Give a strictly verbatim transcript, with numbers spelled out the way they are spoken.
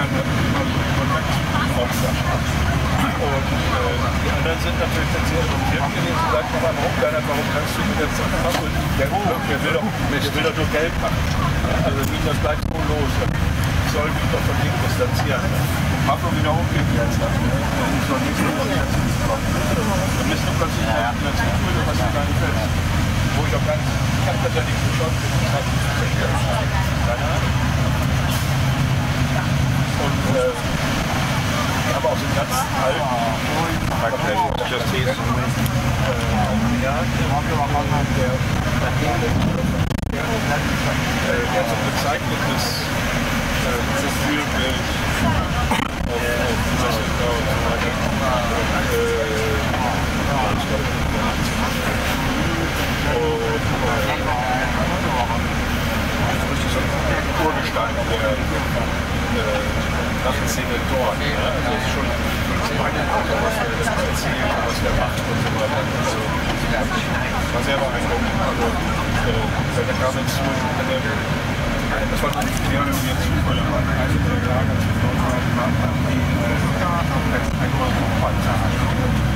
meine Kontakt aufsagt. Und äh, die anderen sind natürlich dann sehr irritiert gewesen und sagten, warum, Bernhard, warum kannst du mit der Sache machen? Und der, der, will doch, der will doch nur Geld machen. Also ging das gleich so los. Ich soll mich doch von ihm distanzieren. Und Pablo wieder umgekehrt hat. Ich soll nicht so von dazu kommen. Dann bist du plötzlich ja, ja. dazu fühlen, was du gar nicht willst. Wo ich auch gar nicht, ich habe das ja nicht geschaut. Keine Ahnung. Und äh, aber aus den ganzen alten Charakterthesen ja, der der so bezeichnetes Profilbild auf Messenger und so weiter richtig so ein Urgestein der Nachszene dort. Ne? Also es ist schon meine Auto, was er erzählt, was er macht und so weiter. Also, war sehr beeindruckend. Also, äh, da kam jetzt so, das war mehr oder weniger Zufall. Am Reise der Lager zu Deutschland waren die ein großes Unfall.